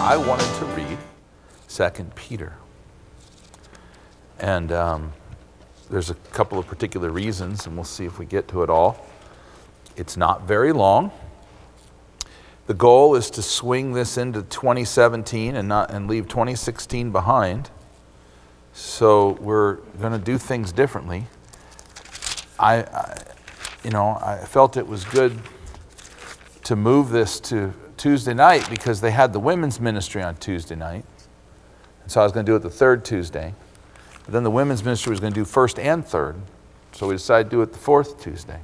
I wanted to read 2 Peter. And there's a couple of particular reasons, and we'll see if we get to it all. It's not very long. The goal is to swing this into 2017 and leave 2016 behind. So we're going to do things differently. I felt it was good to move this to Tuesday night because they had the women's ministry on Tuesday night. And so I was going to do it the third Tuesday. But then the women's ministry was going to do first and third. So we decided to do it the fourth Tuesday.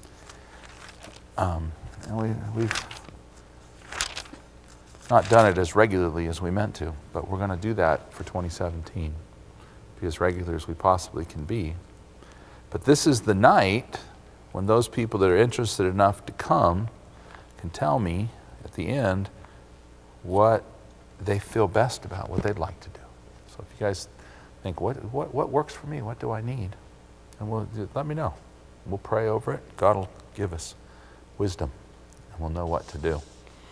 And we've not done it as regularly as we meant to, but we're going to do that for 2017. Be as regular as we possibly can be. But this is the night when those people that are interested enough to come can tell me at the end what they feel best about, what they'd like to do. So if you guys think, what works for me? What do I need? And let me know. We'll pray over it. God will give us wisdom, and we'll know what to do.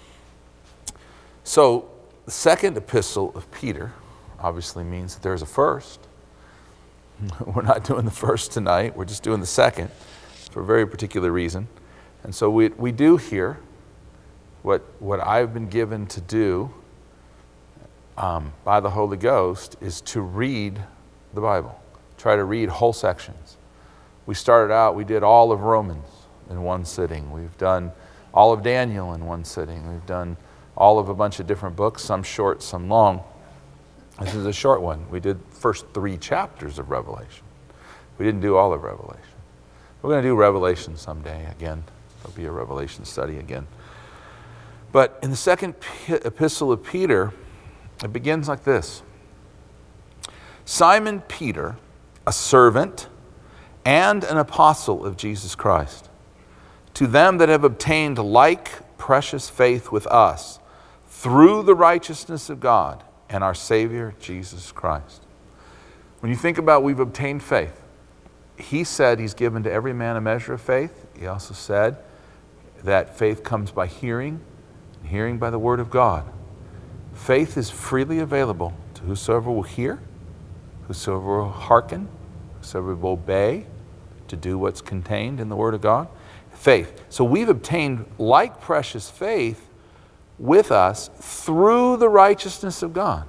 So the second epistle of Peter obviously means that there's a first. We're not doing the first tonight. We're just doing the second for a very particular reason. And so we do here what I've been given to do by the Holy Ghost is to read the Bible. Try to read whole sections. We started out, we did all of Romans in one sitting. We've done all of Daniel in one sitting. We've done all of a bunch of different books, some short, some long. This is a short one. We did the first 3 chapters of Revelation. We didn't do all of Revelation. We're going to do Revelation someday again. There'll be a Revelation study again. But in the second epistle of Peter, it begins like this. Simon Peter, a servant and an apostle of Jesus Christ, to them that have obtained like precious faith with us, through the righteousness of God and our Savior, Jesus Christ. When you think about we've obtained faith, he said he's given to every man a measure of faith. He also said that faith comes by hearing, and hearing by the word of God. Faith is freely available to whosoever will hear, whosoever will hearken, whosoever will obey to do what's contained in the word of God. Faith. So we've obtained like precious faith with us through the righteousness of God.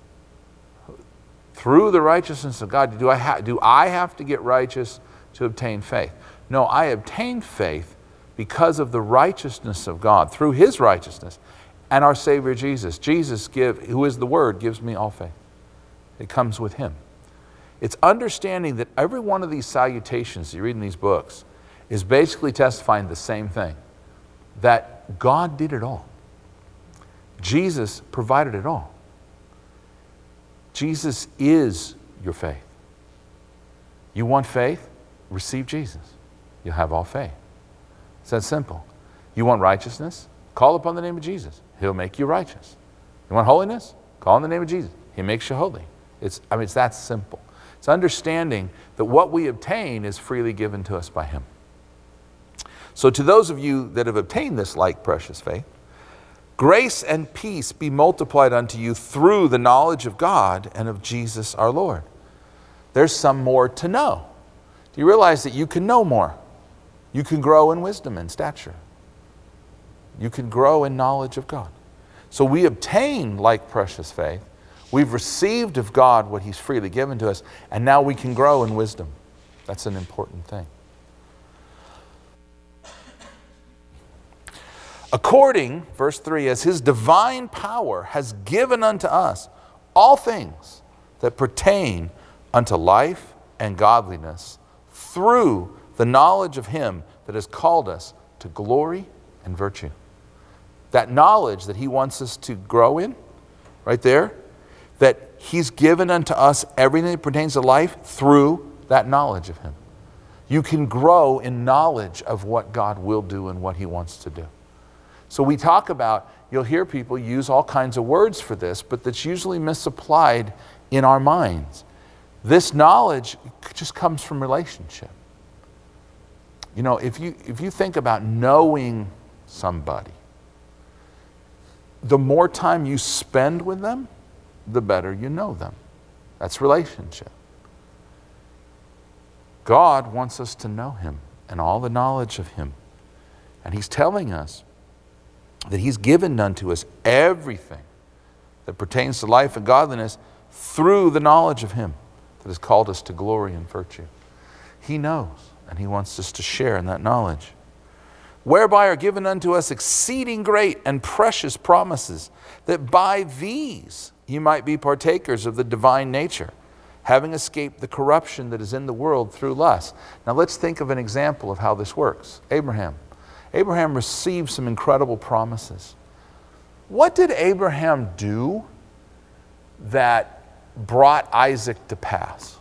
Through the righteousness of God. Do I have to get righteous to obtain faith? No, I obtained faith because of the righteousness of God, through his righteousness and our Savior Jesus. Jesus, who is the Word, gives me all faith. It comes with him. It's understanding that every one of these salutations you read in these books is basically testifying the same thing, that God did it all. Jesus provided it all. Jesus is your faith. You want faith? Receive Jesus. You'll have all faith. It's that simple. You want righteousness? Call upon the name of Jesus. He'll make you righteous. You want holiness? Call on the name of Jesus. He makes you holy. It's that simple. It's understanding that what we obtain is freely given to us by him. So to those of you that have obtained this like precious faith, grace and peace be multiplied unto you through the knowledge of God and of Jesus our Lord. There's some more to know. Do you realize that you can know more? You can grow in wisdom and stature. You can grow in knowledge of God. So we obtain like precious faith. We've received of God what he's freely given to us, and now we can grow in wisdom. That's an important thing. According, verse 3, as his divine power has given unto us all things that pertain unto life and godliness through the knowledge of him that has called us to glory and virtue. That knowledge that he wants us to grow in, right there, that he's given unto us everything that pertains to life through that knowledge of him. You can grow in knowledge of what God will do and what he wants to do. So we talk about, you'll hear people use all kinds of words for this, but that's usually misapplied in our minds. This knowledge just comes from relationship. You know, if you think about knowing somebody, the more time you spend with them, the better you know them. That's relationship. God wants us to know him and all the knowledge of him. And he's telling us that he's given unto us everything that pertains to life and godliness through the knowledge of him that has called us to glory and virtue. He knows, and he wants us to share in that knowledge. Whereby are given unto us exceeding great and precious promises, that by these you might be partakers of the divine nature, having escaped the corruption that is in the world through lust. Now let's think of an example of how this works. Abraham. Abraham received some incredible promises. What did Abraham do that brought Isaac to pass?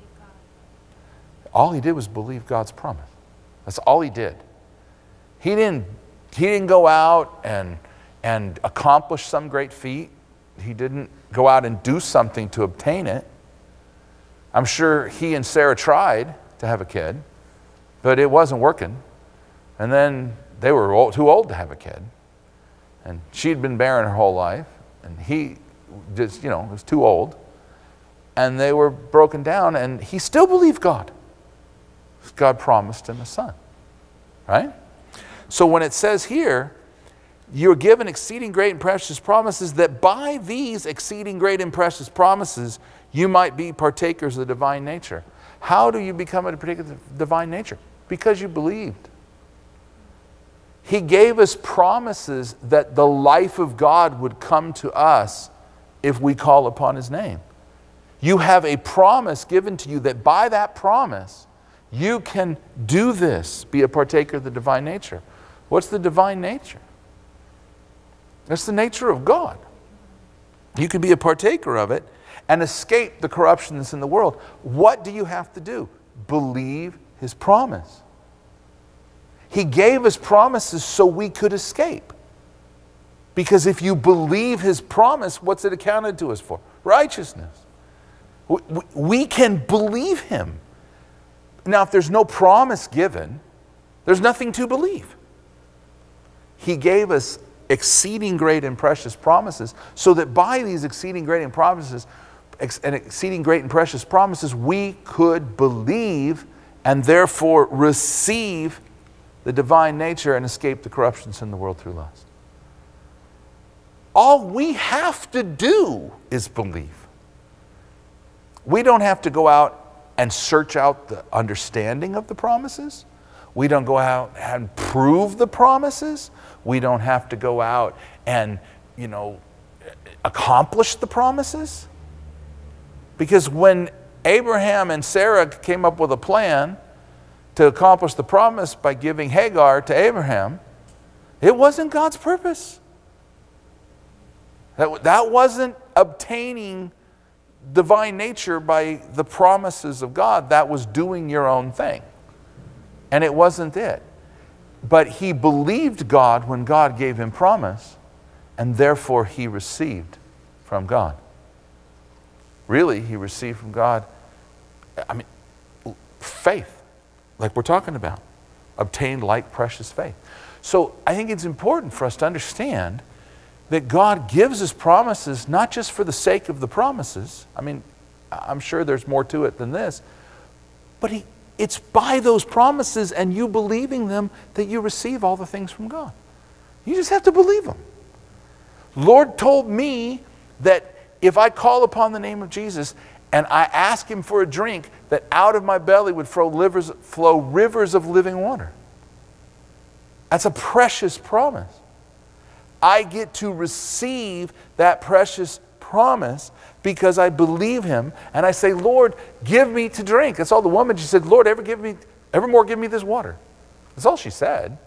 All he did was believe God's promise. That's all he did. He didn't go out and accomplish some great feat. He didn't go out and do something to obtain it. I'm sure he and Sarah tried to have a kid, but it wasn't working. And then they were too old to have a kid. And she'd been barren her whole life. And he just, was too old. And they were broken down. And he still believed God. God promised him a son. Right? So when it says here, you're given exceeding great and precious promises, that by these exceeding great and precious promises, you might be partakers of the divine nature. How do you become a partaker of the divine nature? Because you believed. He gave us promises that the life of God would come to us if we call upon his name. You have a promise given to you that by that promise, you can do this, be a partaker of the divine nature. What's the divine nature? That's the nature of God. You can be a partaker of it and escape the corruption that's in the world. What do you have to do? Believe his promise. He gave us promises so we could escape. Because if you believe his promise, what's it accounted to us for? Righteousness. We can believe him. Now, if there's no promise given, there's nothing to believe. He gave us exceeding great and precious promises so that by these exceeding great and precious promises, we could believe and therefore receive the divine nature and escape the corruptions in the world through lust. All we have to do is believe. We don't have to go out and search out the understanding of the promises. We don't go out and prove the promises. We don't have to go out and, accomplish the promises. Because when Abraham and Sarah came up with a plan to accomplish the promise by giving Hagar to Abraham, it wasn't God's purpose. That wasn't obtaining divine nature by the promises of God. That was doing your own thing. And it wasn't it. But he believed God when God gave him promise, and therefore he received from God. Really, he received from God, faith. Like we're talking about, obtained like precious faith. So I think it's important for us to understand that God gives us promises not just for the sake of the promises. I'm sure there's more to it than this. But it's by those promises and you believing them that you receive all the things from God. You just have to believe them. Lord told me that if I call upon the name of Jesus and I ask him for a drink, that out of my belly would flow rivers of living water. That's a precious promise. I get to receive that precious promise because I believe him and I say, Lord, give me to drink. That's all the woman, she said, Lord, evermore give me this water. That's all she said.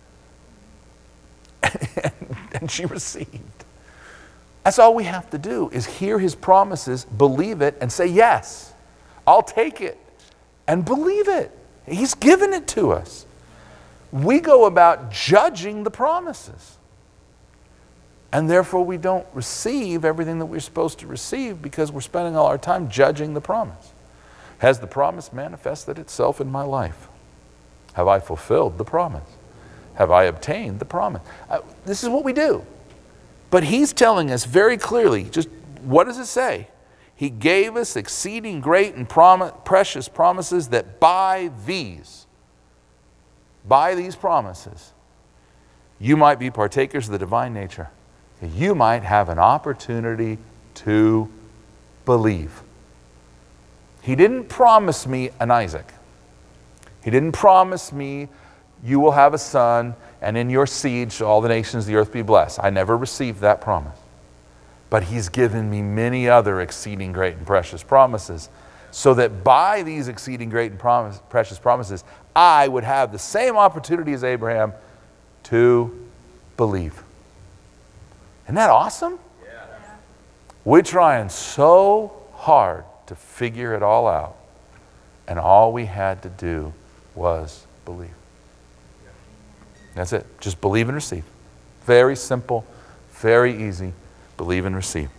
And she received. That's all we have to do is hear his promises, believe it, and say, yes, I'll take it, and believe it. He's given it to us. We go about judging the promises. And therefore we don't receive everything that we're supposed to receive because we're spending all our time judging the promise. Has the promise manifested itself in my life? Have I fulfilled the promise? Have I obtained the promise? This is what we do. But he's telling us very clearly, just what does it say? He gave us exceeding great and precious promises, that by these promises, you might be partakers of the divine nature. You might have an opportunity to believe. He didn't promise me an Isaac. He didn't promise me you will have a son, and in your seed shall all the nations of the earth be blessed. I never received that promise. But he's given me many other exceeding great and precious promises, so that by these exceeding great and precious promises, I would have the same opportunity as Abraham to believe. Isn't that awesome? Yeah. We're trying so hard to figure it all out, and all we had to do was believe. That's it. Just believe and receive. Very simple, very easy. Believe and receive.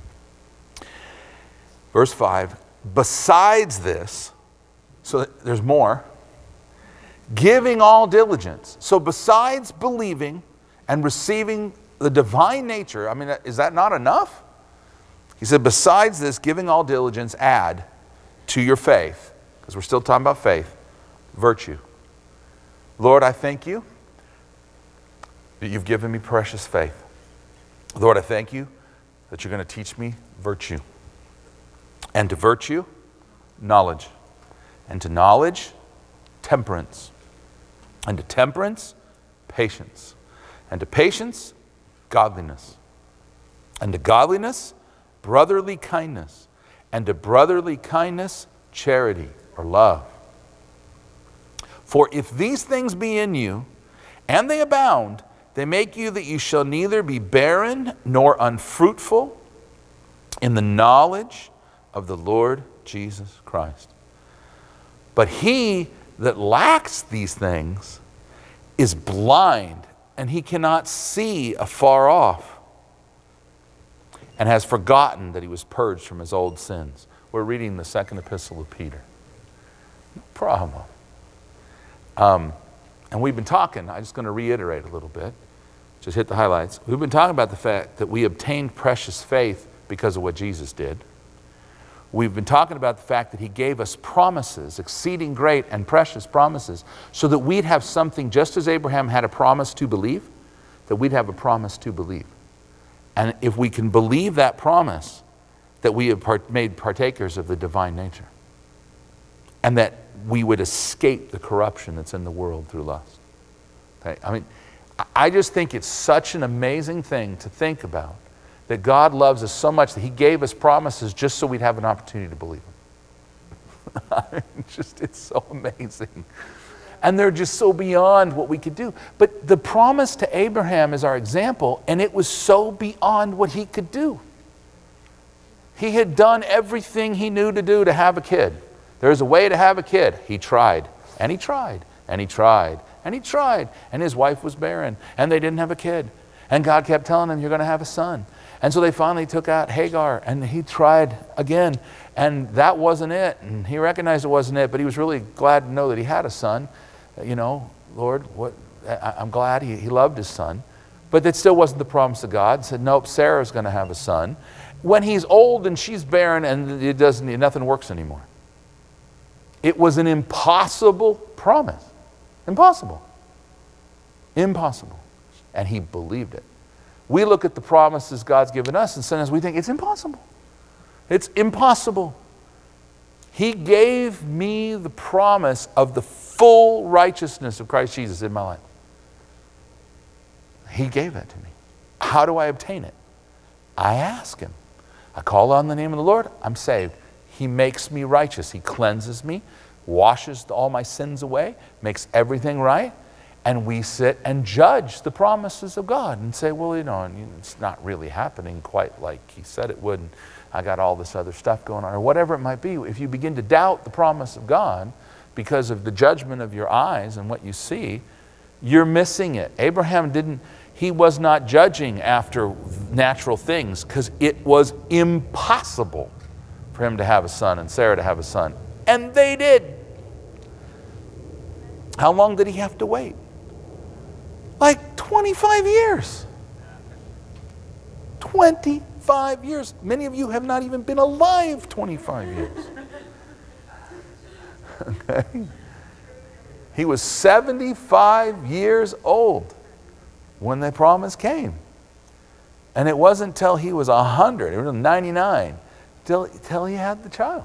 Verse 5, besides this, so there's more, giving all diligence. So besides believing and receiving the divine nature, I mean, is that not enough? He said, besides this, giving all diligence, add to your faith, because we're still talking about faith, virtue. Lord, I thank you that you've given me precious faith. Lord, I thank you that you're going to teach me virtue. And to virtue, knowledge. And to knowledge, temperance. And to temperance, patience. And to patience, godliness. And to godliness, brotherly kindness. And to brotherly kindness, charity or love. For if these things be in you, and they abound, they make you that you shall neither be barren nor unfruitful in the knowledge of the Lord Jesus Christ. But he that lacks these things is blind, and he cannot see afar off, and has forgotten that he was purged from his old sins. We're reading the second epistle of Peter. No problem. And we've been talking, I'm just going to reiterate a little bit, just hit the highlights. We've been talking about the fact that we obtained precious faith because of what Jesus did. We've been talking about the fact that he gave us promises, exceeding great and precious promises, so that we'd have something, just as Abraham had a promise to believe, that we'd have a promise to believe. And if we can believe that promise, that we have made partakers of the divine nature, and that we would escape the corruption that's in the world through lust. Okay? I mean, I just think it's such an amazing thing to think about, that God loves us so much that he gave us promises just so we'd have an opportunity to believe them. I mean, it's so amazing. And they're just so beyond what we could do. But the promise to Abraham is our example, and it was so beyond what he could do. He had done everything he knew to do to have a kid. There's a way to have a kid. He tried, and he tried, and he tried, and he tried. And his wife was barren, and they didn't have a kid. And God kept telling him, you're going to have a son. And so they finally took out Hagar, and he tried again, and that wasn't it. And he recognized it wasn't it, but he was really glad to know that he had a son. You know, Lord, I'm glad he loved his son. But that still wasn't the promise of God. He said, nope, Sarah's going to have a son. When he's old and she's barren and nothing works anymore. It was an impossible promise. Impossible. Impossible. And he believed it. We look at the promises God's given us, and sometimes we think it's impossible. It's impossible. He gave me the promise of the full righteousness of Christ Jesus in my life. He gave that to me. How do I obtain it? I ask him. I call on the name of the Lord, I'm saved. He makes me righteous. He cleanses me, washes all my sins away, makes everything right. And we sit and judge the promises of God and say, well, you know, it's not really happening quite like he said it would. And I got all this other stuff going on, or whatever it might be. If you begin to doubt the promise of God because of the judgment of your eyes and what you see, you're missing it. Abraham he was not judging after natural things because it was impossible for him to have a son and Sarah to have a son. And they did. How long did he have to wait? Like 25 years. 25 years. Many of you have not even been alive 25 years. Okay? He was 75 years old when the promise came. And it wasn't till he was 100, it was 99, till he had the child.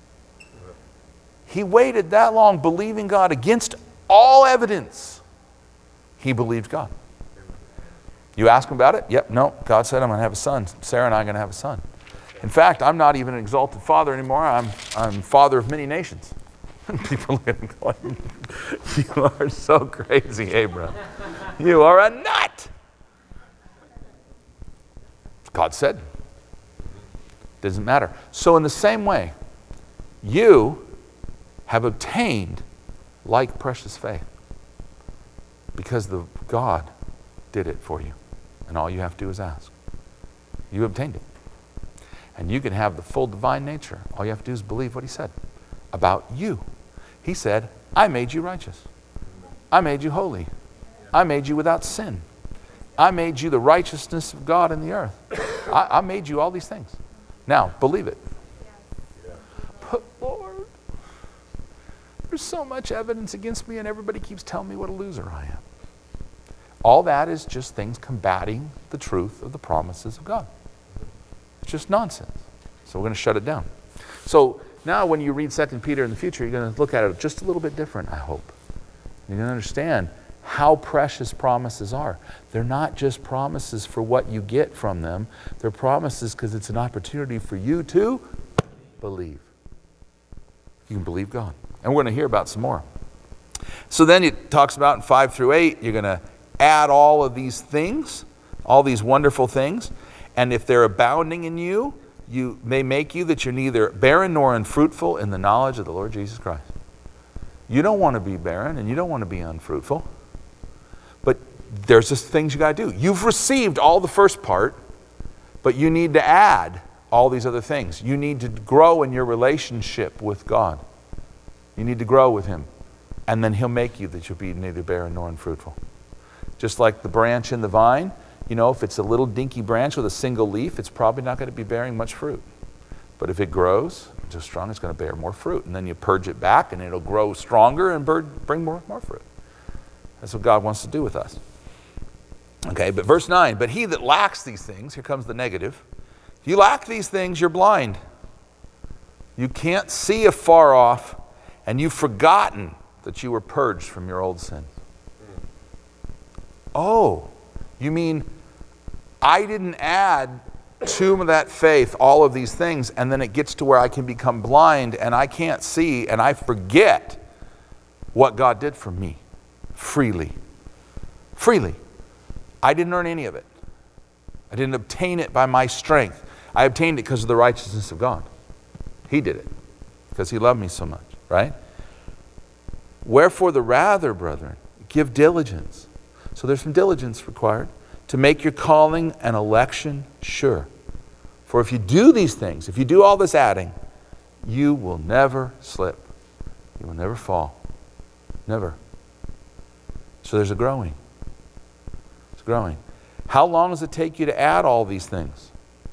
He waited that long believing God against all evidence. He believed God. You ask him about it? Yep, no. God said I'm going to have a son. Sarah and I are going to have a son. In fact, I'm not even an exalted father anymore. I'm father of many nations. People look at him going, you are so crazy, Abraham. You are a nut. God said. Doesn't matter. So in the same way, you have obtained like precious faith because God did it for you. And all you have to do is ask. You obtained it. And you can have the full divine nature. All you have to do is believe what he said about you. He said, I made you righteous. I made you holy. I made you without sin. I made you the righteousness of God in the earth. I made you all these things. Now, believe it. But Lord, there's so much evidence against me and everybody keeps telling me what a loser I am. All that is just things combating the truth of the promises of God. It's just nonsense. So we're going to shut it down. So now when you read 2 Peter in the future, you're going to look at it just a little bit different, I hope. You're going to understand how precious promises are. They're not just promises for what you get from them. They're promises because it's an opportunity for you to believe. You can believe God. And we're going to hear about some more. So then it talks about in 5 through 8, you're going to add all of these things, all these wonderful things. And if they're abounding in you, they make you that you're neither barren nor unfruitful in the knowledge of the Lord Jesus Christ. You don't want to be barren and you don't want to be unfruitful. But there's just things you got to do. You've received all the first part, but you need to add all these other things. You need to grow in your relationship with God. You need to grow with him. And then he'll make you that you'll be neither barren nor unfruitful. Just like the branch in the vine, you know, if it's a little dinky branch with a single leaf, it's probably not going to be bearing much fruit. But if it grows just strong, it's going to bear more fruit. And then you purge it back and it'll grow stronger and bring more fruit. That's what God wants to do with us. Okay, but verse 9, but he that lacks these things, here comes the negative. If you lack these things, you're blind. You can't see afar off, and you've forgotten that you were purged from your old sin. Oh, you mean I didn't add to that faith all of these things, and then it gets to where I can become blind and I can't see and I forget what God did for me freely. Freely. I didn't earn any of it. I didn't obtain it by my strength. I obtained it because of the righteousness of God. He did it because he loved me so much, right? Wherefore the rather, brethren, give diligence. So there's some diligence required to make your calling and election sure. For if you do these things, if you do all this adding, you will never slip. You will never fall. Never. So there's a growing. It's growing. How long does it take you to add all these things?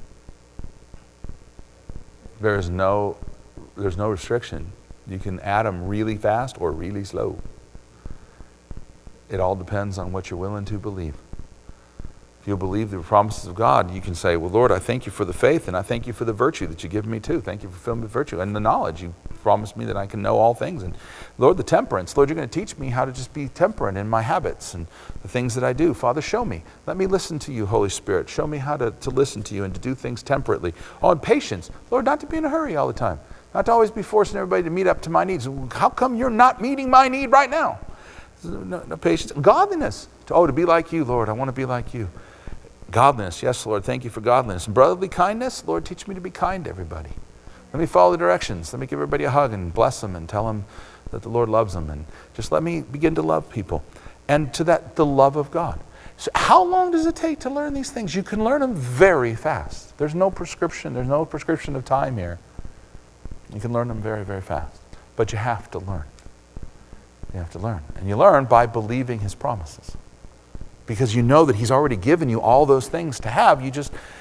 There's no restriction. You can add them really fast or really slow. It all depends on what you're willing to believe. If you'll believe the promises of God, you can say, well, Lord, I thank you for the faith and I thank you for the virtue that you give me too. Thank you for filling me with virtue and the knowledge. You promised me that I can know all things. And Lord, the temperance. Lord, you're going to teach me how to just be temperate in my habits and the things that I do. Father, show me. Let me listen to you, Holy Spirit. Show me how to listen to you and to do things temperately. Oh, and patience. Lord, not to be in a hurry all the time. Not to always be forcing everybody to meet up to my needs. How come you're not meeting my need right now? No patience. Godliness. To be like you, Lord. I want to be like you. Godliness. Yes, Lord. Thank you for godliness. And brotherly kindness. Lord, teach me to be kind to everybody. Let me follow the directions. Let me give everybody a hug and bless them and tell them that the Lord loves them. And just let me begin to love people. And to that, the love of God. So how long does it take to learn these things? You can learn them very fast. There's no prescription. There's no prescription of time here. You can learn them very, very fast. But you have to learn. You have to learn. And you learn by believing his promises. Because you know that he's already given you all those things to have. You just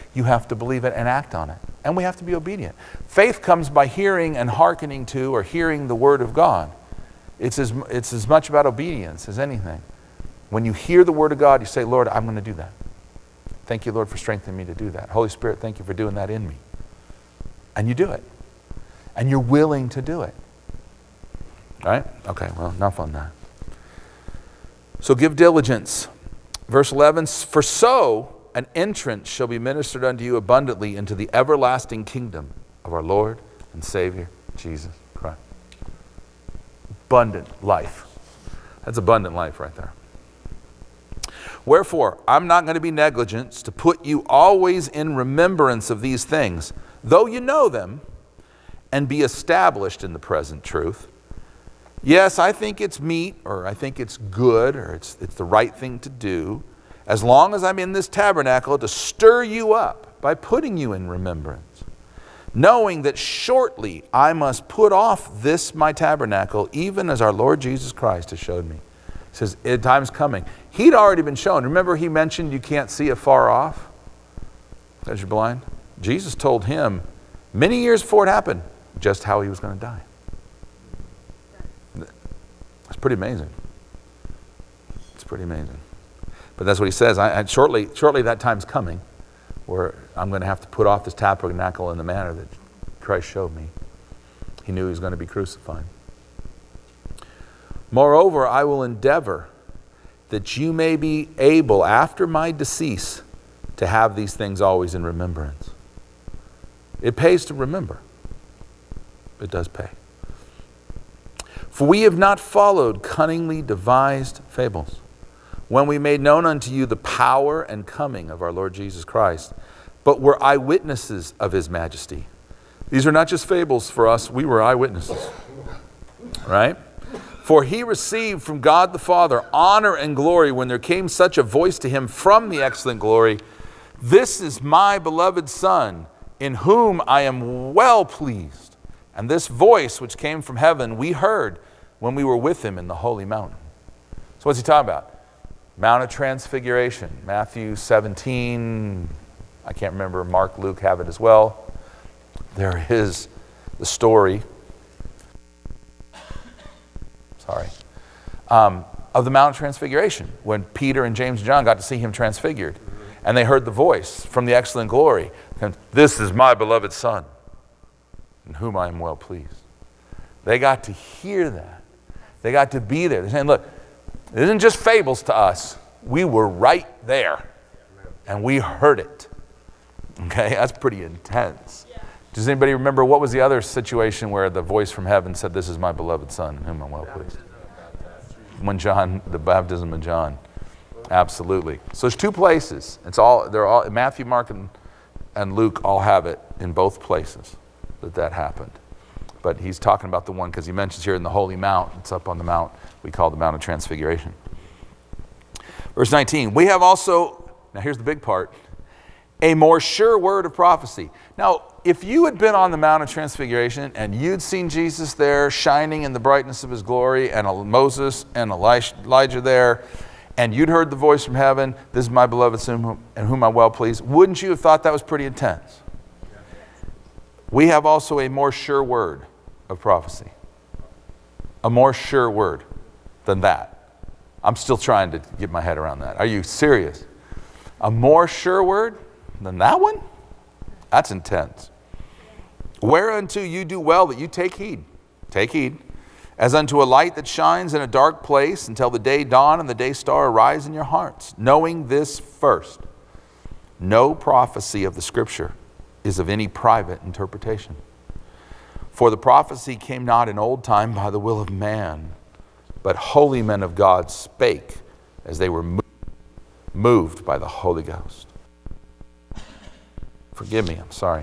You have to believe it and act on it. And we have to be obedient. Faith comes by hearing and hearkening to or hearing the Word of God. It's as much about obedience as anything. When you hear the Word of God, you say, Lord, I'm going to do that. Thank you, Lord, for strengthening me to do that. Holy Spirit, thank you for doing that in me. And you do it. And you're willing to do it. Right? Okay, well, enough on that. So give diligence. Verse 11, for so an entrance shall be ministered unto you abundantly into the everlasting kingdom of our Lord and Savior, Jesus Christ. Abundant life. That's abundant life right there. Wherefore, I'm not going to be negligent to put you always in remembrance of these things, though you know them, and be established in the present truth. Yes, I think it's meet, or I think it's good, or it's the right thing to do, as long as I'm in this tabernacle, to stir you up by putting you in remembrance, knowing that shortly I must put off this my tabernacle, even as our Lord Jesus Christ has showed me. He says, time's coming. He'd already been shown. Remember he mentioned you can't see afar off as you're blind? Jesus told him many years before it happened just how he was going to die. It's pretty amazing. It's pretty amazing. But that's what he says. Shortly that time's coming where I'm going to have to put off this tabernacle in the manner that Christ showed me. He knew he was going to be crucified. Moreover, I will endeavor that you may be able, after my decease, to have these things always in remembrance. It pays to remember. It does pay. For we have not followed cunningly devised fables, when we made known unto you the power and coming of our Lord Jesus Christ, but were eyewitnesses of his majesty. These are not just fables for us, we were eyewitnesses. Right? For he received from God the Father honor and glory when there came such a voice to him from the excellent glory, this is my beloved Son, in whom I am well pleased. And this voice which came from heaven we heard when we were with him in the holy mountain. So what's he talking about? Mount of Transfiguration, Matthew 17, I can't remember, Mark, Luke have it as well. There is the story, of the Mount of Transfiguration, when Peter and James and John got to see him transfigured. And they heard the voice from the excellent glory. This is my beloved Son, in whom I am well pleased. They got to hear that. They got to be there. They're saying, look, it isn't just fables to us. We were right there. And we heard it. Okay, that's pretty intense. Does anybody remember what was the other situation where the voice from heaven said, this is my beloved Son, in whom I'm well pleased? When John, the baptism of John. Absolutely. So there's two places. They're all Matthew, Mark, and Luke all have it in both places that happened. But he's talking about the one because he mentions here in the Holy Mount. It's up on the mount we call the Mount of Transfiguration. Verse 19, we have also, now here's the big part, a more sure word of prophecy. Now, if you had been on the Mount of Transfiguration and you'd seen Jesus there shining in the brightness of his glory, and Moses and Elijah there, and you'd heard the voice from heaven, this is my beloved Son in whom I'm well pleased, wouldn't you have thought that was pretty intense? We have also a more sure word of prophecy. A more sure word than that. I'm still trying to get my head around that. Are you serious? A more sure word than that one? That's intense. Whereunto you do well that you take heed. Take heed. As unto a light that shines in a dark place until the day dawn and the day star arise in your hearts. Knowing this first, no prophecy of the Scripture is of any private interpretation. For the prophecy came not in old time by the will of man, but holy men of God spake as they were moved by the Holy Ghost. Forgive me, I'm sorry.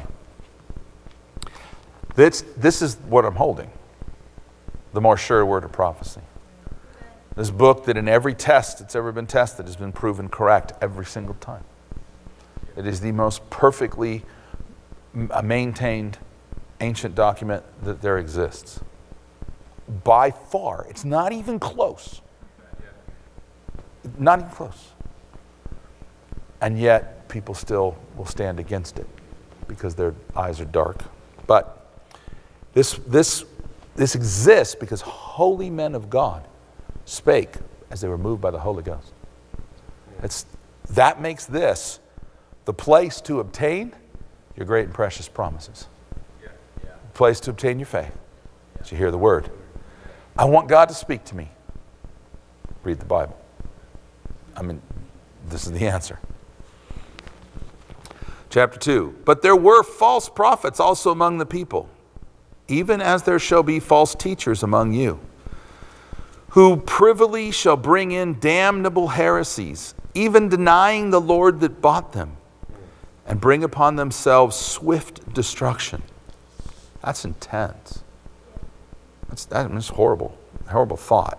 This is what I'm holding. The more sure word of prophecy. This book that in every test that's ever been tested has been proven correct every single time. It is the most perfectly maintained ancient document that there exists. By far. It's not even close. Not even close. And yet people still will stand against it because their eyes are dark. But this exists because holy men of God spake as they were moved by the Holy Ghost. That makes this the place to obtain your great and precious promises. The place to obtain your faith. As you hear the word. I want God to speak to me. Read the Bible. I mean, this is the answer. Chapter 2. But there were false prophets also among the people, even as there shall be false teachers among you, who privily shall bring in damnable heresies, even denying the Lord that bought them, and bring upon themselves swift destruction. That's intense. That's horrible. Horrible thought.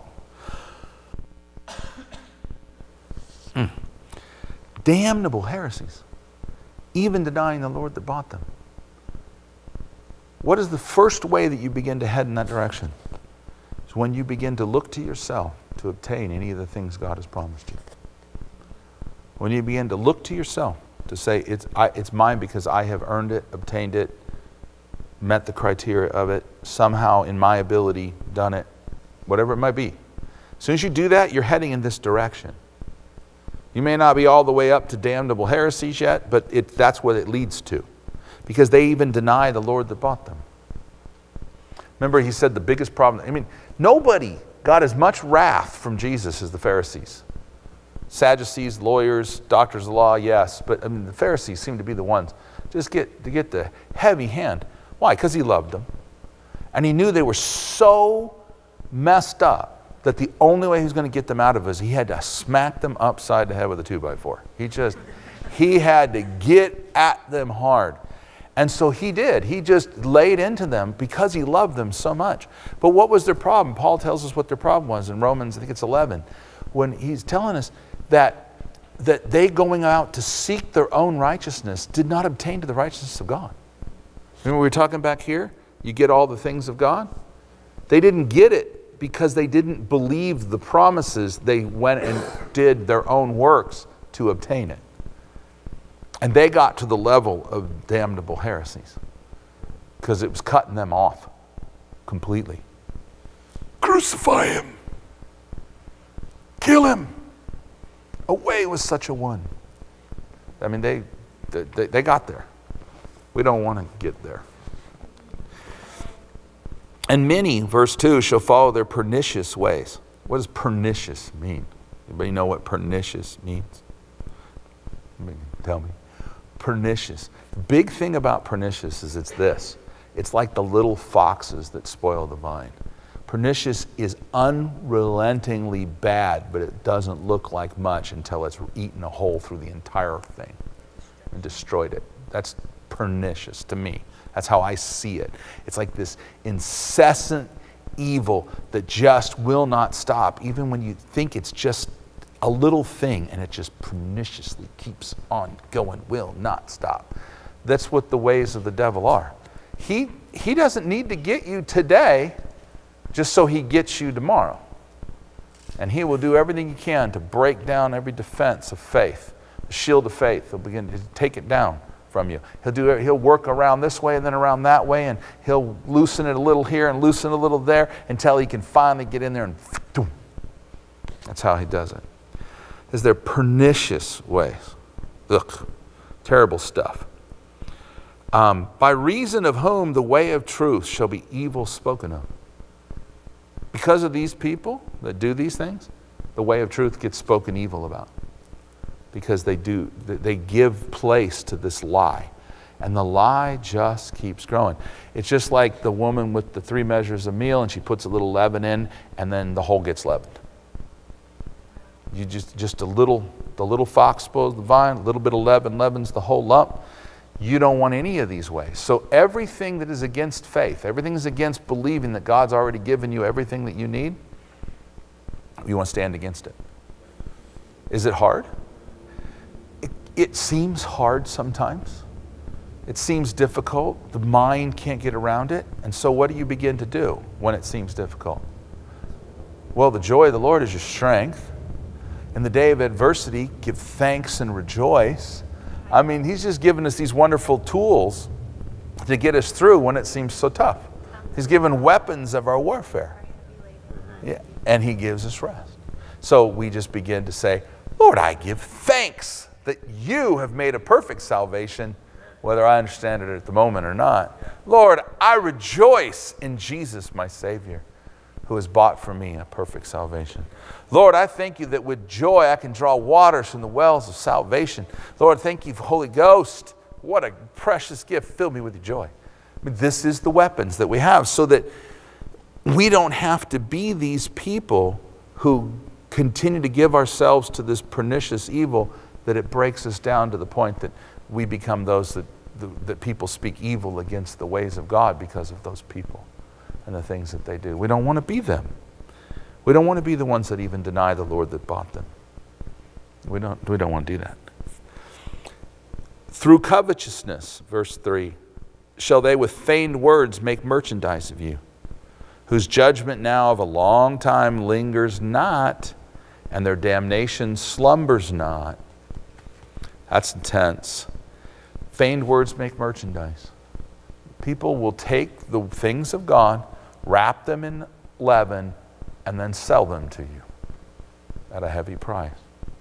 Damnable heresies, even denying the Lord that bought them. What is the first way that you begin to head in that direction? It's when you begin to look to yourself to obtain any of the things God has promised you. When you begin to look to yourself to say, it's mine because I have earned it, obtained it, met the criteria of it, somehow in my ability done it, whatever it might be. As soon as you do that, you're heading in this direction. You may not be all the way up to damnable heresies yet, but that's what it leads to. Because they even deny the Lord that bought them. Remember, he said the biggest problem, I mean, nobody got as much wrath from Jesus as the Pharisees. Sadducees, lawyers, doctors of the law, yes, but I mean, the Pharisees seem to be the ones just to get the heavy hand. Why? Because he loved them. And he knew they were so messed up that the only way he was going to get them out of it is he had to smack them upside the head with a 2x4. He had to get at them hard. And so he did. He just laid into them because he loved them so much. But what was their problem? Paul tells us what their problem was in Romans, I think it's 11, when he's telling us that they going out to seek their own righteousness did not obtain to the righteousness of God. Remember we were talking back here? You get all the things of God? They didn't get it because they didn't believe the promises. They went and did their own works to obtain it. And they got to the level of damnable heresies because it was cutting them off completely. Crucify him. Kill him. Away with such a one. I mean, they got there. We don't want to get there. And many, verse 2, shall follow their pernicious ways. What does pernicious mean? Anybody know what pernicious means? Tell me. Pernicious. The big thing about pernicious is it's this. It's like the little foxes that spoil the vine. Pernicious is unrelentingly bad, but it doesn't look like much until it's eaten a hole through the entire thing and destroyed it. That's pernicious to me. That's how I see it. It's like this incessant evil that just will not stop, even when you think it's just a little thing, and it just perniciously keeps on going, will not stop. That's what the ways of the devil are. He doesn't need to get you today just so he gets you tomorrow. And he will do everything he can to break down every defense of faith, the shield of faith. He'll begin to take it down from you. He'll work around this way and then around that way, and he'll loosen it a little here and loosen a little there until he can finally get in there and that's how he does it. Is their pernicious ways. Ugh, terrible stuff. By reason of whom the way of truth shall be evil spoken of. Because of these people that do these things, the way of truth gets spoken evil about. Because they give place to this lie. And the lie just keeps growing. It's just like the woman with the 3 measures of meal, and she puts a little leaven in, and then the whole gets leavened. You just the little fox spoils the vine, a little bit of leaven leavens the whole lump. You don't want any of these ways. So everything that is against faith, everything is against believing that God's already given you everything that you need, you want to stand against it. Is it hard? It seems hard sometimes. It seems difficult. The mind can't get around it. And so what do you begin to do when it seems difficult? Well, the joy of the Lord is your strength. In the day of adversity, give thanks and rejoice. I mean, he's just given us these wonderful tools to get us through when it seems so tough. He's given weapons of our warfare. Yeah, and he gives us rest. So we just begin to say, Lord, I give thanks that you have made a perfect salvation, whether I understand it at the moment or not. Lord, I rejoice in Jesus, my Savior, who has bought for me a perfect salvation. Lord, I thank you that with joy I can draw waters from the wells of salvation. Lord, thank you for Holy Ghost. What a precious gift. Fill me with your joy. I mean, this is the weapons that we have so that we don't have to be these people who continue to give ourselves to this pernicious evil, that it breaks us down to the point that we become those that people speak evil against the ways of God because of those people and the things that they do. We don't want to be them. We don't want to be the ones that even deny the Lord that bought them. We don't want to do that. Through covetousness, verse 3, shall they with feigned words make merchandise of you, whose judgment now of a long time lingers not, and their damnation slumbers not. That's intense. Feigned words make merchandise. People will take the things of God, wrap them in leaven, and then sell them to you at a heavy price.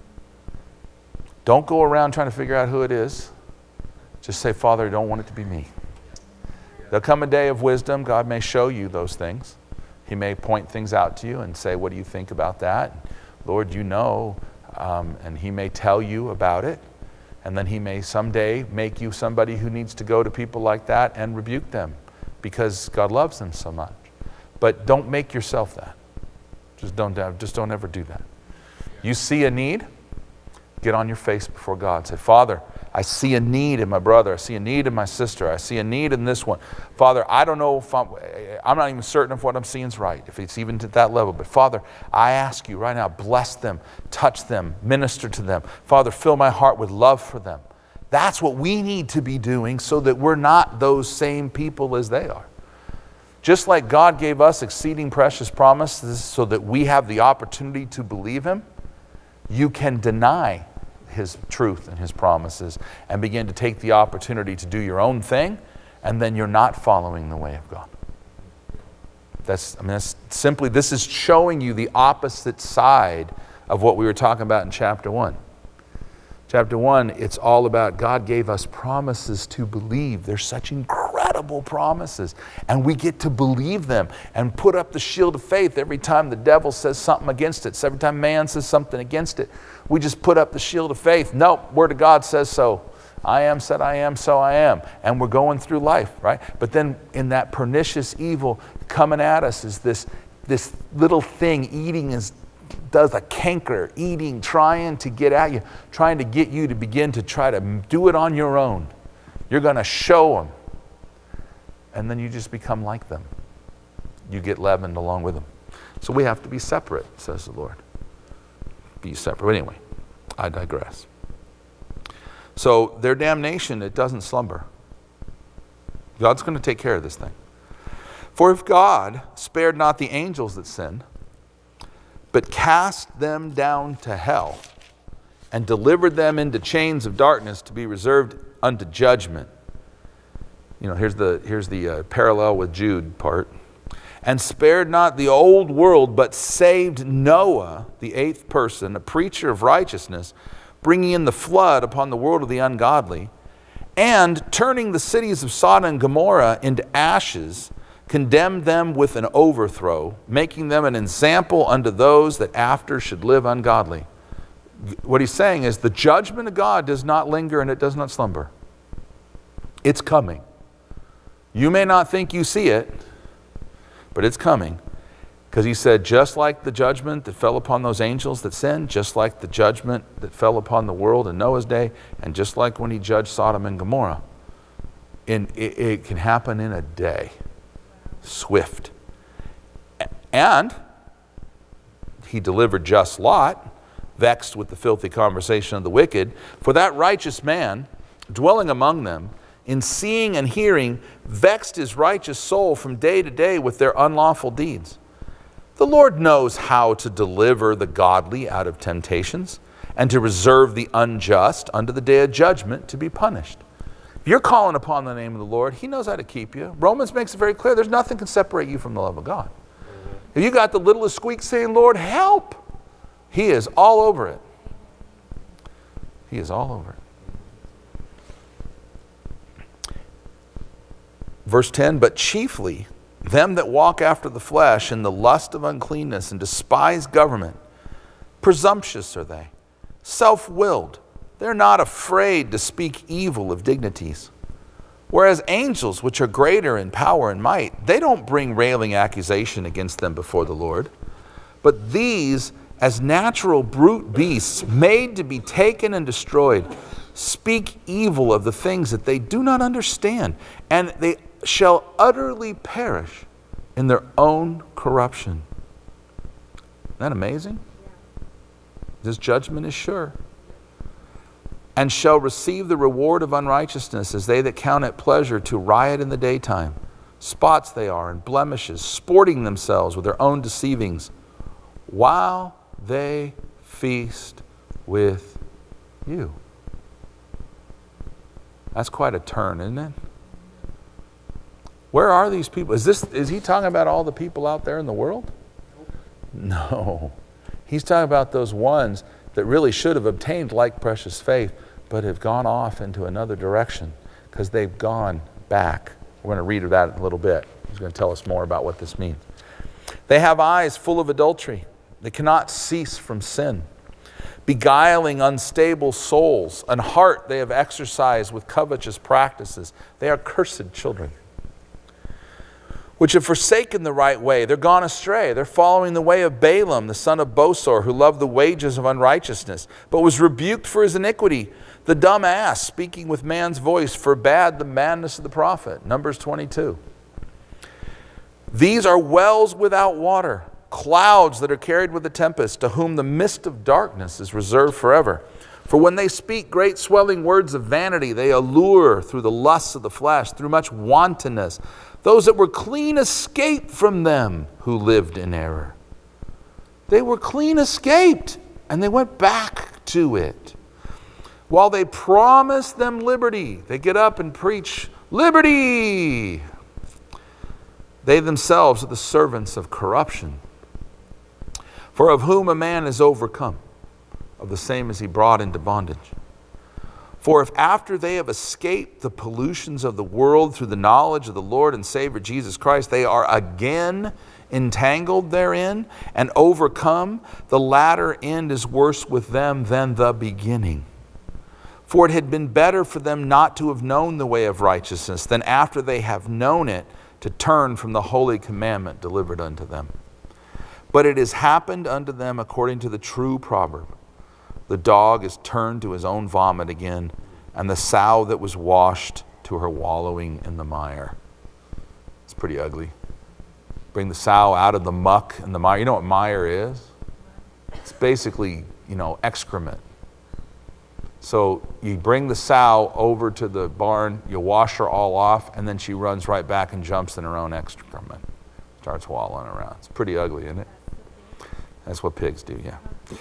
Don't go around trying to figure out who it is. Just say, Father, I don't want it to be me. There'll come a day of wisdom. God may show you those things. He may point things out to you and say, what do you think about that? Lord, you know. And he may tell you about it. And then he may someday make you somebody who needs to go to people like that and rebuke them because God loves them so much. But don't make yourself that. Just don't ever do that. You see a need, get on your face before God. Say, Father, I see a need in my brother. I see a need in my sister. I see a need in this one. Father, I don't know if I'm not even certain if what I'm seeing is right, if it's even to that level. But Father, I ask you right now, bless them, touch them, minister to them. Father, fill my heart with love for them. That's what we need to be doing so that we're not those same people as they are. Just like God gave us exceeding precious promises so that we have the opportunity to believe him, you can deny his truth and his promises and begin to take the opportunity to do your own thing, and then you're not following the way of God. That's simply, this is showing you the opposite side of what we were talking about in chapter 1. Chapter 1, it's all about God gave us promises to believe. They're such incredible promises. And we get to believe them and put up the shield of faith every time the devil says something against it. So every time man says something against it, we just put up the shield of faith. No, Word of God says so. I am said I am, so I am. And we're going through life, right? But then in that pernicious evil coming at us is this little thing eating does a canker, eating, trying to get at you, trying to get you to begin to try to do it on your own. You're going to show them. And then you just become like them. You get leavened along with them. So we have to be separate, says the Lord. Be separate. But anyway, I digress. So their damnation, it doesn't slumber. God's going to take care of this thing. For if God spared not the angels that sinned, but cast them down to hell and delivered them into chains of darkness to be reserved unto judgment. You know, here's the parallel with Jude part. And spared not the old world, but saved Noah, the eighth person, a preacher of righteousness, bringing in the flood upon the world of the ungodly, and turning the cities of Sodom and Gomorrah into ashes, condemned them with an overthrow, making them an example unto those that after should live ungodly. What he's saying is the judgment of God does not linger and it does not slumber. It's coming. You may not think you see it, but it's coming. Because he said, just like the judgment that fell upon those angels that sinned, just like the judgment that fell upon the world in Noah's day, and just like when he judged Sodom and Gomorrah, it can happen in a day. Swift. And he delivered just Lot, vexed with the filthy conversation of the wicked. For that righteous man, dwelling among them, in seeing and hearing, vexed his righteous soul from day to day with their unlawful deeds. The Lord knows how to deliver the godly out of temptations, and to reserve the unjust unto the day of judgment to be punished. If you're calling upon the name of the Lord, he knows how to keep you. Romans makes it very clear, there's nothing can separate you from the love of God. If you got the littlest squeak saying, Lord, help, he is all over it. He is all over it. Verse 10, but chiefly them that walk after the flesh in the lust of uncleanness and despise government, presumptuous are they, self-willed. They're not afraid to speak evil of dignities. Whereas angels, which are greater in power and might, they don't bring railing accusation against them before the Lord. But these, as natural brute beasts, made to be taken and destroyed, speak evil of the things that they do not understand, and they shall utterly perish in their own corruption. Isn't that amazing? This judgment is sure. And shall receive the reward of unrighteousness as they that count it pleasure to riot in the daytime. Spots they are and blemishes, sporting themselves with their own deceivings, while they feast with you. That's quite a turn, isn't it? Where are these people? Is he talking about all the people out there in the world? No. He's talking about those ones that really should have obtained like precious faith, but have gone off into another direction because they've gone back. We're going to read that in a little bit. He's going to tell us more about what this means. They have eyes full of adultery. They cannot cease from sin. Beguiling unstable souls, and heart they have exercised with covetous practices. They are cursed children, which have forsaken the right way. They're gone astray. They're following the way of Balaam, the son of Bosor, who loved the wages of unrighteousness, but was rebuked for his iniquity. The dumb ass, speaking with man's voice, forbade the madness of the prophet. Numbers 22. These are wells without water, clouds that are carried with the tempest, to whom the mist of darkness is reserved forever. For when they speak great swelling words of vanity, they allure through the lusts of the flesh, through much wantonness. Those that were clean escaped from them who lived in error. They were clean escaped, and they went back to it. While they promised them liberty, they get up and preach liberty. They themselves are the servants of corruption. For of whom a man is overcome, of the same is he brought into bondage. For if after they have escaped the pollutions of the world through the knowledge of the Lord and Savior Jesus Christ, they are again entangled therein and overcome, the latter end is worse with them than the beginning. For it had been better for them not to have known the way of righteousness than after they have known it to turn from the holy commandment delivered unto them. But it has happened unto them according to the true proverb. The dog is turned to his own vomit again, and the sow that was washed to her wallowing in the mire. It's pretty ugly. Bring the sow out of the muck and the mire. You know what mire is? It's basically, excrement. So you bring the sow over to the barn, you wash her all off, and then she runs right back and jumps in her own excrement. Starts wallowing around. It's pretty ugly, isn't it? That's what pigs do, yeah.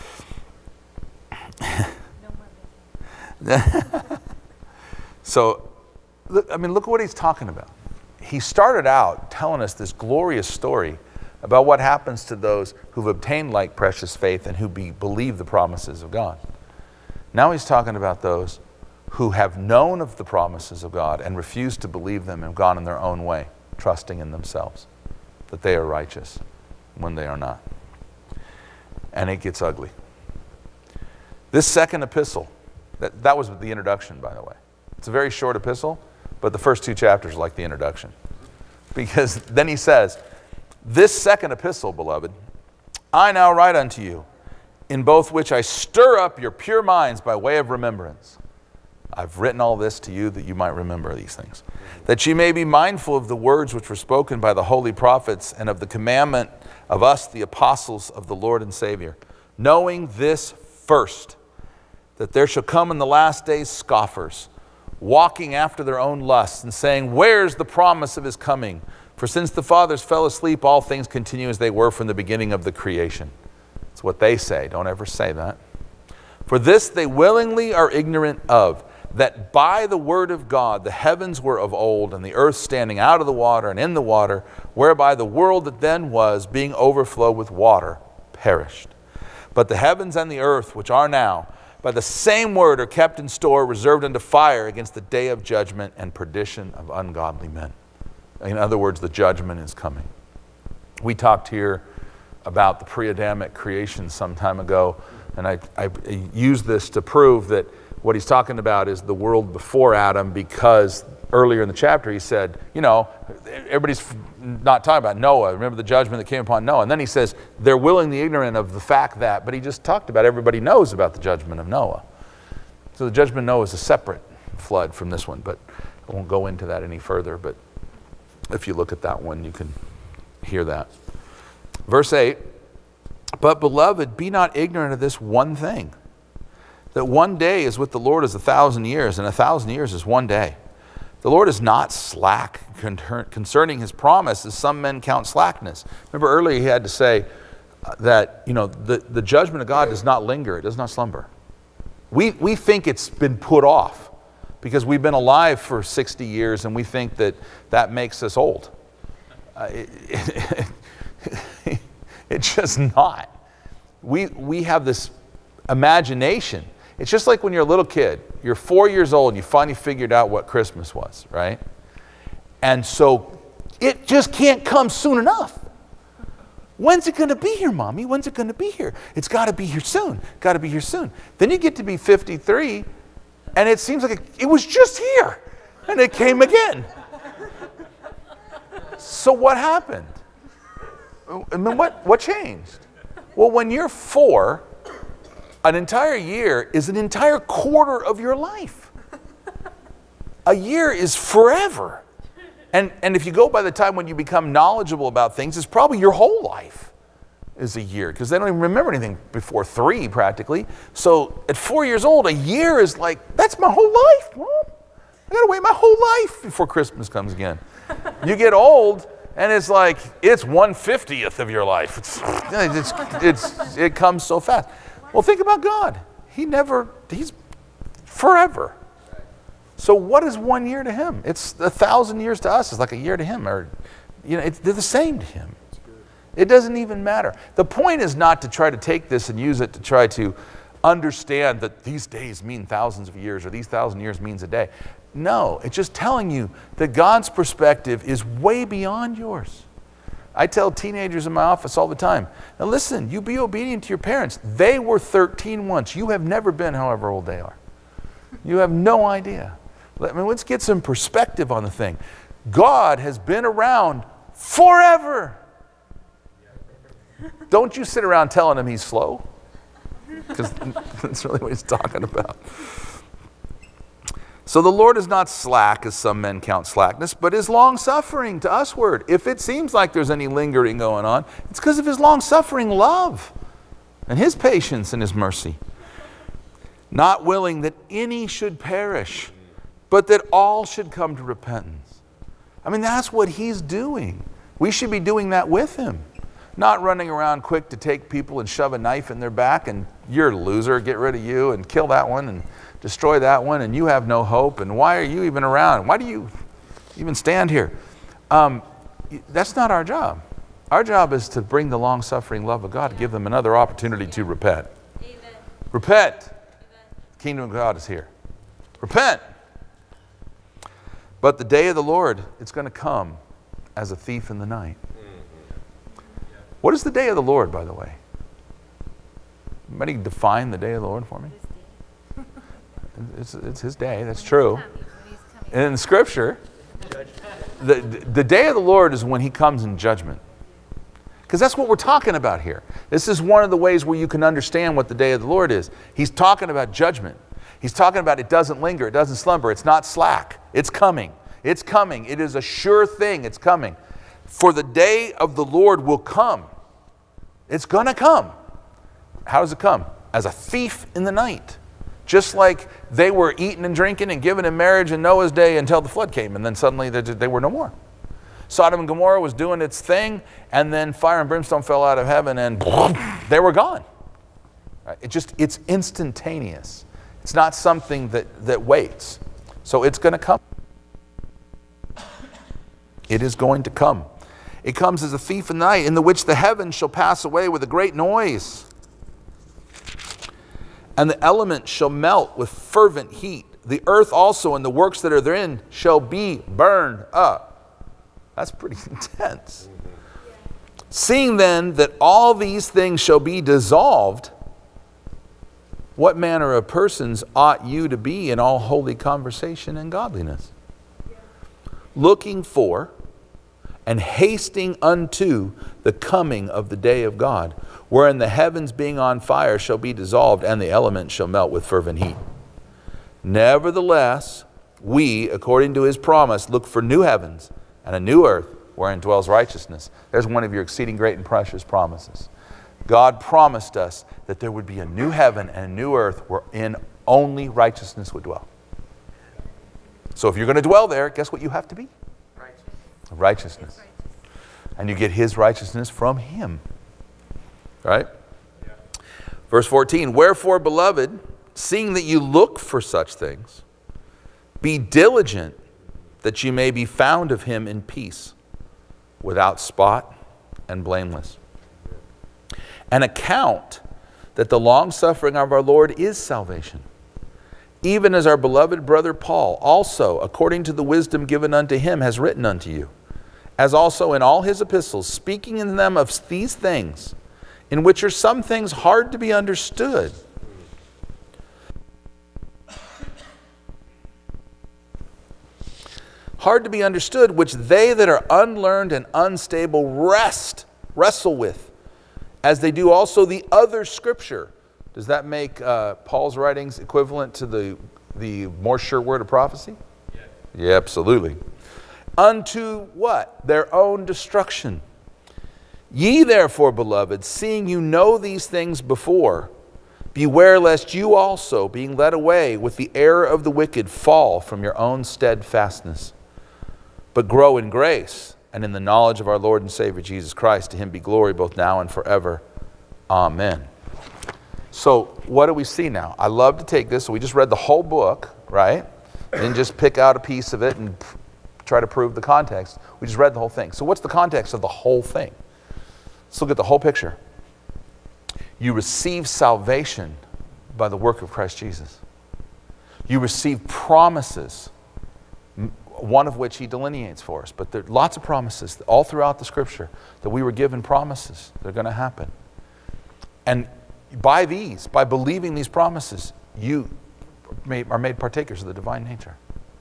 So, look what he's talking about. He started out telling us this glorious story about what happens to those who've obtained like precious faith and who believe the promises of God. Now he's talking about those who have known of the promises of God and refused to believe them and gone in their own way, trusting in themselves that they are righteous when they are not. And it gets ugly. This second epistle, that was the introduction, by the way. It's a very short epistle, but the first 2 chapters are like the introduction. Because then he says, this second epistle, beloved, I now write unto you, in both which I stir up your pure minds by way of remembrance. I've written all this to you that you might remember these things. That you may be mindful of the words which were spoken by the holy prophets and of the commandment of us, the apostles of the Lord and Savior. Knowing this first, that there shall come in the last days scoffers, walking after their own lusts and saying, where's the promise of his coming? For since the fathers fell asleep, all things continue as they were from the beginning of the creation. It's what they say. Don't ever say that. For this they willingly are ignorant of, that by the word of God the heavens were of old, and the earth standing out of the water and in the water, whereby the world that then was, being overflowed with water, perished. But the heavens and the earth, which are now, by the same word are kept in store, reserved unto fire against the day of judgment and perdition of ungodly men. In other words, the judgment is coming. We talked here about the pre-Adamic creation some time ago, and I used this to prove that what he's talking about is the world before Adam, because earlier in the chapter he said, you know, everybody's not talking about Noah. Remember the judgment that came upon Noah. And then he says they're willingly ignorant of the fact that, but he just talked about everybody knows about the judgment of Noah. So the judgment of Noah is a separate flood from this one, but I won't go into that any further. But if you look at that one, you can hear that. Verse 8, but beloved, be not ignorant of this one thing, that one day is with the Lord as 1,000 years, and 1,000 years is one day. The Lord is not slack concerning his promise, as some men count slackness. Remember earlier he had to say that, you know, the judgment of God does not linger, it does not slumber. We think it's been put off because we've been alive for 60 years and we think that that makes us old. It's just not. We have this imagination. It's just like when you're a little kid. You're 4 years old and you finally figured out what Christmas was, right? And so it just can't come soon enough. When's it going to be here, Mommy? When's it going to be here? It's got to be here soon. Got to be here soon. Then you get to be 53 and it seems like it was just here and it came again. So what happened? I mean, what changed? Well, when you're 4, an entire year is an entire quarter of your life. A year is forever. And if you go by the time when you become knowledgeable about things, it's probably your whole life is a year, because they don't even remember anything before 3 practically. So at 4 years old, a year is like, that's my whole life, Mom. I gotta wait my whole life before Christmas comes again. You get old, and it's like, it's 1/50th of your life. It comes so fast. Well, think about God. He's forever. So what is 1 year to him? It's 1,000 years to us. It's like a year to him. Or, you know, they're the same to him. It doesn't even matter. The point is not to try to take this and use it to try to understand that these days mean thousands of years or these 1,000 years means a day. No, it's just telling you that God's perspective is way beyond yours. I tell teenagers in my office all the time, now listen, you be obedient to your parents. They were 13 once. You have never been however old they are. You have no idea. I mean, let's get some perspective on the thing. God has been around forever. Don't you sit around telling him he's slow, because that's really what he's talking about. So the Lord is not slack, as some men count slackness, but is long-suffering to usward. If it seems like there's any lingering going on, it's because of his long-suffering love and his patience and his mercy. Not willing that any should perish, but that all should come to repentance. I mean, that's what he's doing. We should be doing that with him. Not running around quick to take people and shove a knife in their back and you're a loser, get rid of you and kill that one and destroy that one and you have no hope and why are you even around? Why do you even stand here? That's not our job. Our job is to bring the long-suffering love of God, to give them another opportunity to repent. Amen. Repent. Amen. The kingdom of God is here. Repent. But the day of the Lord, it's going to come as a thief in the night. What is the day of the Lord, by the way? Anybody define the day of the Lord for me? It's his day, that's true. In Scripture, the day of the Lord is when he comes in judgment. Because that's what we're talking about here. This is one of the ways where you can understand what the day of the Lord is. He's talking about judgment. He's talking about it doesn't linger, it doesn't slumber, it's not slack. It's coming. It's coming. It is a sure thing. It's coming. For the day of the Lord will come. It's going to come. How does it come? As a thief in the night. Just like they were eating and drinking and giving in marriage in Noah's day until the flood came, and then suddenly they were no more. Sodom and Gomorrah was doing its thing, and then fire and brimstone fell out of heaven, and they were gone. Right? It's instantaneous. It's not something that waits. So it's going to come. It is going to come. It comes as a thief in the night, in the which the heavens shall pass away with a great noise, and the elements shall melt with fervent heat. The earth also and the works that are therein shall be burned up. That's pretty intense. Seeing then that all these things shall be dissolved, what manner of persons ought you to be in all holy conversation and godliness? Looking for and hasting unto the coming of the day of God, wherein the heavens being on fire shall be dissolved, and the elements shall melt with fervent heat. Nevertheless, we, according to his promise, look for new heavens and a new earth, wherein dwells righteousness. There's one of your exceeding great and precious promises. God promised us that there would be a new heaven and a new earth wherein only righteousness would dwell. So if you're going to dwell there, guess what you have to be? Righteousness. And you get his righteousness from him. Right? Yeah. Verse 14, wherefore, beloved, seeing that you look for such things, be diligent that you may be found of him in peace, without spot and blameless. And account that the long-suffering of our Lord is salvation, even as our beloved brother Paul also, according to the wisdom given unto him, has written unto you, as also in all his epistles, speaking in them of these things, in which are some things hard to be understood. Hard to be understood, which they that are unlearned and unstable wrestle with, as they do also the other scripture. Does that make Paul's writings equivalent to the more sure word of prophecy? Yes. Yeah, absolutely. Unto what? Their own destruction. Ye therefore, beloved, seeing you know these things before, beware lest you also, being led away with the error of the wicked, fall from your own steadfastness. But grow in grace and in the knowledge of our Lord and Savior Jesus Christ. To him be glory both now and forever. Amen. So what do we see now? I love to take this. So we just read the whole book, right? And just pick out a piece of it and try to prove the context. We just read the whole thing. So what's the context of the whole thing? Let's look at the whole picture. You receive salvation by the work of Christ Jesus. You receive promises, one of which he delineates for us. But there are lots of promises all throughout the scripture that we were given promises that are going to happen. And by believing these promises, you are made partakers of the divine nature.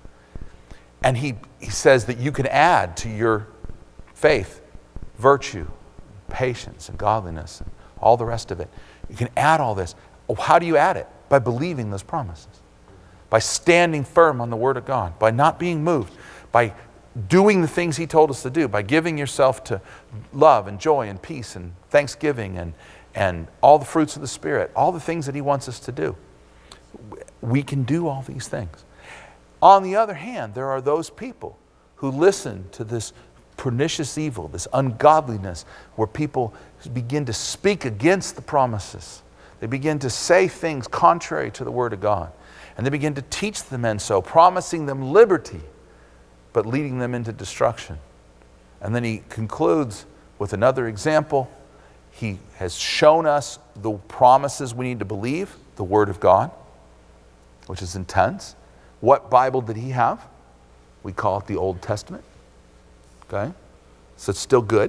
And he says that you can add to your faith virtue, patience, and godliness, and all the rest of it. You can add all this. How do you add it? By believing those promises. By standing firm on the Word of God. By not being moved. By doing the things he told us to do. By giving yourself to love and joy and peace and thanksgiving and all the fruits of the Spirit. All the things that he wants us to do. We can do all these things. On the other hand, there are those people who listen to this pernicious evil, this ungodliness, where people begin to speak against the promises. They begin to say things contrary to the Word of God. And they begin to teach the men so, promising them liberty, but leading them into destruction. And then he concludes with another example. He has shown us the promises we need to believe, the Word of God, which is intense. What Bible did he have? We call it the Old Testament. Okay? So it's still good.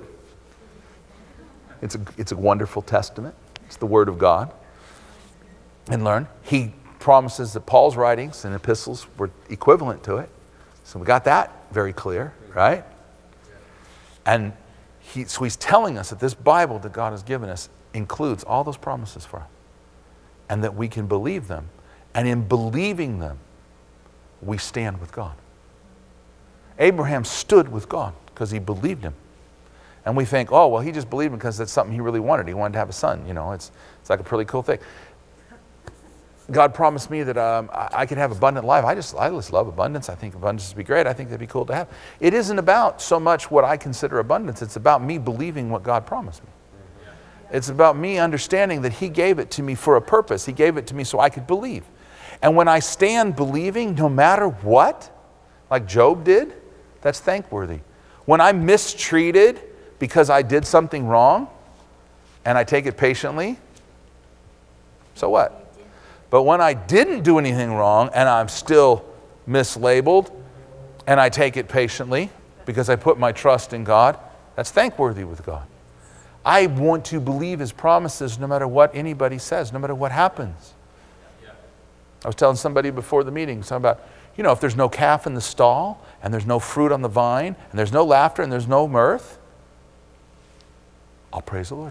It's a wonderful testament. It's the Word of God. And learn. He promises that Paul's writings and epistles were equivalent to it. So we got that very clear, right? And so he's telling us that this Bible that God has given us includes all those promises for us. And that we can believe them. And in believing them, we stand with God. Abraham stood with God because he believed him. And we think, oh, well, he just believed him because that's something he really wanted. He wanted to have a son. You know, it's like a pretty cool thing. God promised me that I could have abundant life. I just love abundance. I think abundance would be great. I think that'd be cool to have. It isn't about so much what I consider abundance. It's about me believing what God promised me. It's about me understanding that He gave it to me for a purpose. He gave it to me so I could believe. And when I stand believing, no matter what, like Job did, that's thankworthy. When I'm mistreated because I did something wrong and I take it patiently, so what? But when I didn't do anything wrong and I'm still mislabeled and I take it patiently because I put my trust in God, that's thankworthy with God. I want to believe His promises no matter what anybody says, no matter what happens. I was telling somebody before the meeting something about, you know, if there's no calf in the stall and there's no fruit on the vine and there's no laughter and there's no mirth, I'll praise the Lord.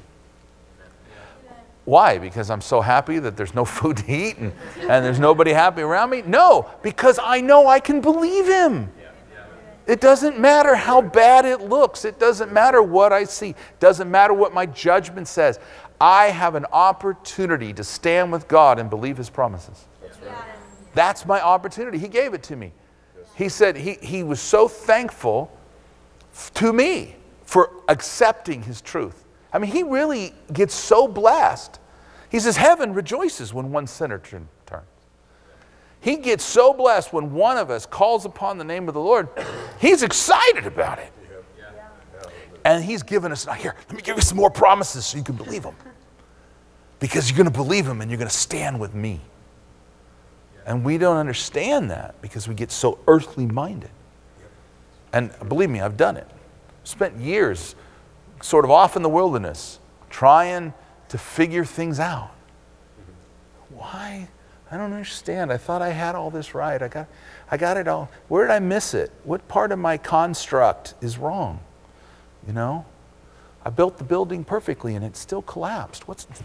Why? Because I'm so happy that there's no food to eat and there's nobody happy around me? No, because I know I can believe Him. It doesn't matter how bad it looks. It doesn't matter what I see. It doesn't matter what my judgment says. I have an opportunity to stand with God and believe His promises. That's my opportunity. He gave it to me. He said he was so thankful to me for accepting His truth. I mean, He really gets so blessed. He says, heaven rejoices when one sinner turns. He gets so blessed when one of us calls upon the name of the Lord. He's excited about it. And He's given us, now here, let me give you some more promises so you can believe them. Because you're going to believe Him and you're going to stand with me. And we don't understand that because we get so earthly minded. And believe me, I've done it. Spent years sort of off in the wilderness trying to figure things out. Why? I don't understand. I thought I had all this right. I got it all. Where did I miss it? What part of my construct is wrong? You know? I built the building perfectly and it still collapsed.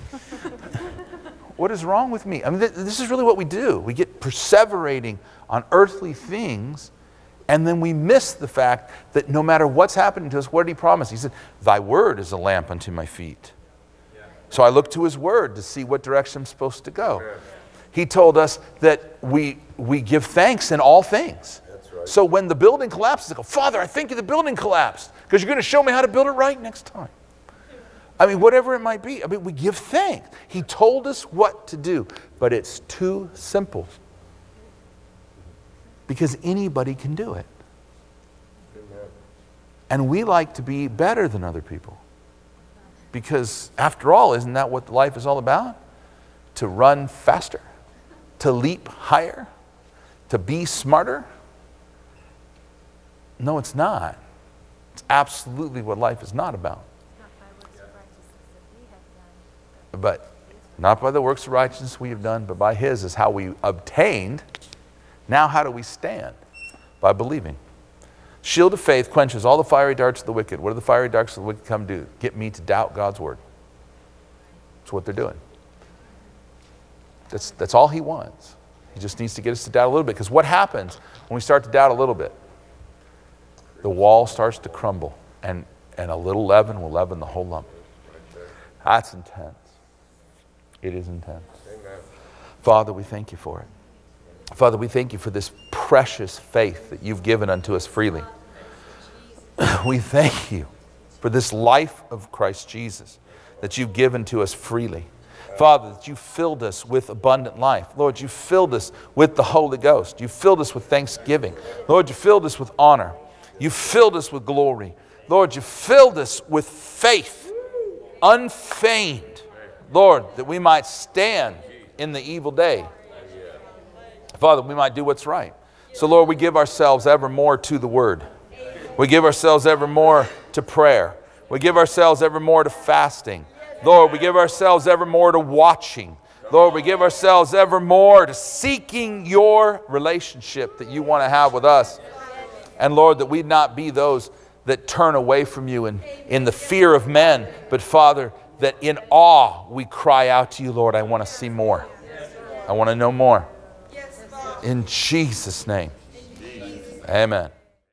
What is wrong with me? I mean, this is really what we do. We get perseverating on earthly things, and then we miss the fact that no matter what's happening to us, what did He promise? He said, thy word is a lamp unto my feet. So I look to His word to see what direction I'm supposed to go. He told us that we give thanks in all things. Right. So when the building collapses, I go, Father, I thank You the building collapsed because you're going to show me how to build it right next time. I mean, whatever it might be. I mean, we give thanks. He told us what to do, but it's too simple because anybody can do it. Amen. And we like to be better than other people because, after all, isn't that what life is all about? To run faster, to leap higher, to be smarter? No, it's not. It's absolutely what life is not about. But not by the works of righteousness we have done, but by His is how we obtained. Now how do we stand? By believing. Shield of faith quenches all the fiery darts of the wicked. What do the fiery darts of the wicked come do? Get me to doubt God's word. That's what they're doing. That's all He wants. He just needs to get us to doubt a little bit. Because what happens when we start to doubt a little bit? The wall starts to crumble. And a little leaven will leaven the whole lump. That's intense. It is intense. Amen. Father, we thank You for it. Father, we thank You for this precious faith that You've given unto us freely. We thank You for this life of Christ Jesus that You've given to us freely. Father, that You filled us with abundant life. Lord, You filled us with the Holy Ghost. You filled us with thanksgiving. Lord, You filled us with honor. You filled us with glory. Lord, You filled us with faith, unfeigned. Lord, that we might stand in the evil day. Father, we might do what's right. So, Lord, we give ourselves ever more to the Word. We give ourselves ever more to prayer. We give ourselves ever more to fasting. Lord, we give ourselves ever more to watching. Lord, we give ourselves ever more to seeking Your relationship that You want to have with us. And Lord, that we not be those that turn away from You in the fear of men, but Father, that in awe we cry out to You, Lord, I want to see more. I want to know more. In Jesus' name, amen.